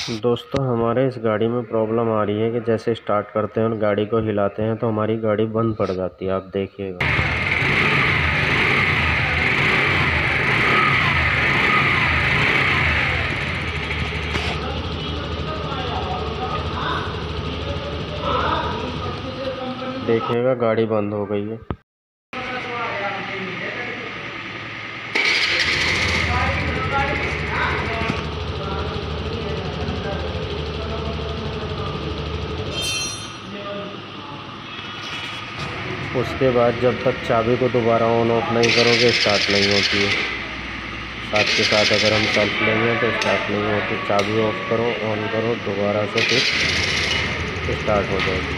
दोस्तों हमारे इस गाड़ी में प्रॉब्लम आ रही है कि जैसे स्टार्ट करते हैं और गाड़ी को हिलाते हैं तो हमारी गाड़ी बंद पड़ जाती है। आप देखिएगा। देखिएगा गाड़ी बंद हो गई है। उसके बाद जब तक चाबी को दोबारा ऑन ऑफ नहीं करोगे स्टार्ट नहीं होती है। साथ के साथ अगर हम सेल्फ लेंगे तो स्टार्ट नहीं होती। चाबी ऑफ करो, ऑन करो, दोबारा से फिर स्टार्ट हो जाएगी।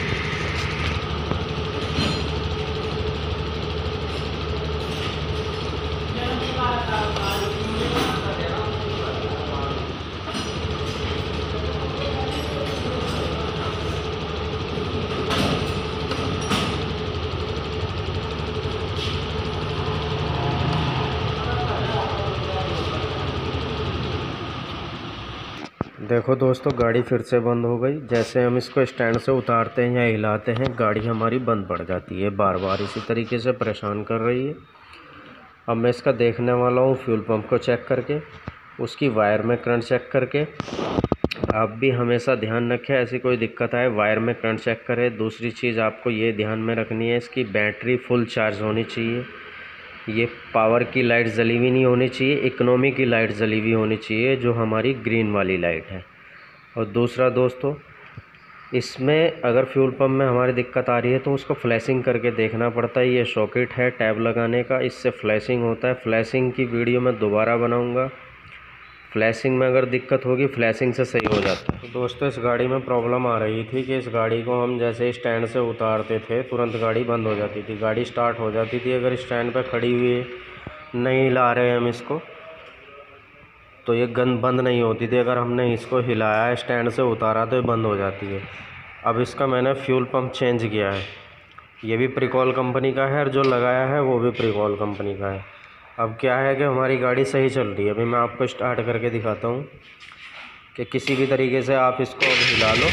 देखो दोस्तों, गाड़ी फिर से बंद हो गई। जैसे हम इसको स्टैंड से उतारते हैं या हिलाते हैं गाड़ी हमारी बंद पड़ जाती है। बार बार इसी तरीके से परेशान कर रही है। अब मैं इसका देखने वाला हूँ फ्यूल पंप को चेक करके, उसकी वायर में करंट चेक करके। आप भी हमेशा ध्यान रखें, ऐसी कोई दिक्कत आए वायर में करंट चेक करें। दूसरी चीज़ आपको ये ध्यान में रखनी है, इसकी बैटरी फुल चार्ज होनी चाहिए। ये पावर की लाइट जली हुई नहीं होनी चाहिए, इकोनॉमी की लाइट जली हुई होनी चाहिए, जो हमारी ग्रीन वाली लाइट है। और दूसरा दोस्तों, इसमें अगर फ्यूल पंप में हमारी दिक्कत आ रही है तो उसको फ्लैशिंग करके देखना पड़ता है। ये सॉकेट है टैब लगाने का, इससे फ्लैशिंग होता है। फ्लैशिंग की वीडियो मैं दोबारा बनाऊंगा। फ्लैशिंग में अगर दिक्कत होगी फ्लैशिंग से सही हो जाता है। तो दोस्तों, इस गाड़ी में प्रॉब्लम आ रही थी कि इस गाड़ी को हम जैसे स्टैंड से उतारते थे तुरंत गाड़ी बंद हो जाती थी, गाड़ी स्टार्ट हो जाती थी। अगर स्टैंड पे खड़ी हुई है, नहीं हिला रहे हैं हम इसको, तो ये गन बंद नहीं होती थी। अगर हमने इसको हिलाया, स्टैंड से उतारा, तो ये बंद हो जाती है। अब इसका मैंने फ्यूल पंप चेंज किया है। ये भी प्रिकॉल कंपनी का है और जो लगाया है वो भी प्रिकॉल कंपनी का है। अब क्या है कि हमारी गाड़ी सही चल रही है। अभी मैं आपको स्टार्ट करके दिखाता हूँ कि किसी भी तरीके से आप इसको अब हिला लो,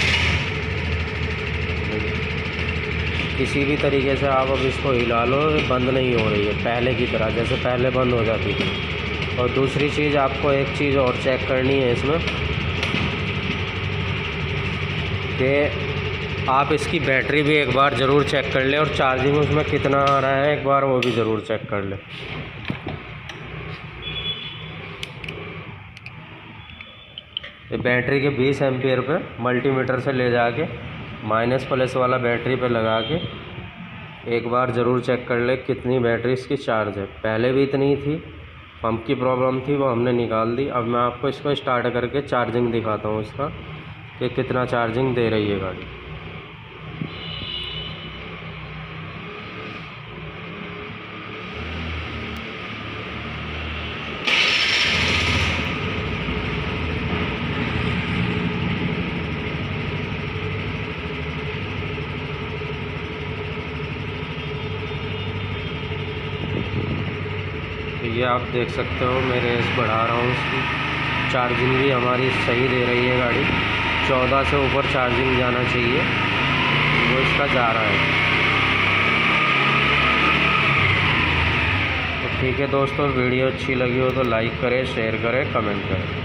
किसी भी तरीके से आप अब इसको हिला लो, बंद नहीं हो रही है पहले की तरह, जैसे पहले बंद हो जाती थी। और दूसरी चीज़, आपको एक चीज़ और चेक करनी है इसमें कि आप इसकी बैटरी भी एक बार ज़रूर चेक कर लें और चार्जिंग उसमें कितना आ रहा है एक बार वो भी ज़रूर चेक कर लें। ये बैटरी के 20 एम्पियर पे मल्टीमीटर से ले जाके माइनस प्लस वाला बैटरी पे लगा के एक बार ज़रूर चेक कर ले कितनी बैटरी इसकी चार्ज है। पहले भी इतनी ही थी, पंप की प्रॉब्लम थी, वो हमने निकाल दी। अब मैं आपको इसको स्टार्ट करके चार्जिंग दिखाता हूँ इसका कि कितना चार्जिंग दे रही है गाड़ी। तो ये आप देख सकते हो, मैं रेस बढ़ा रहा हूँ इसकी। चार्जिंग भी हमारी सही दे रही है गाड़ी। 14 से ऊपर चार्जिंग जाना चाहिए, वो इसका जा रहा है। तो ठीक है दोस्तों, वीडियो अच्छी लगी हो तो लाइक करें, शेयर करें, कमेंट करें।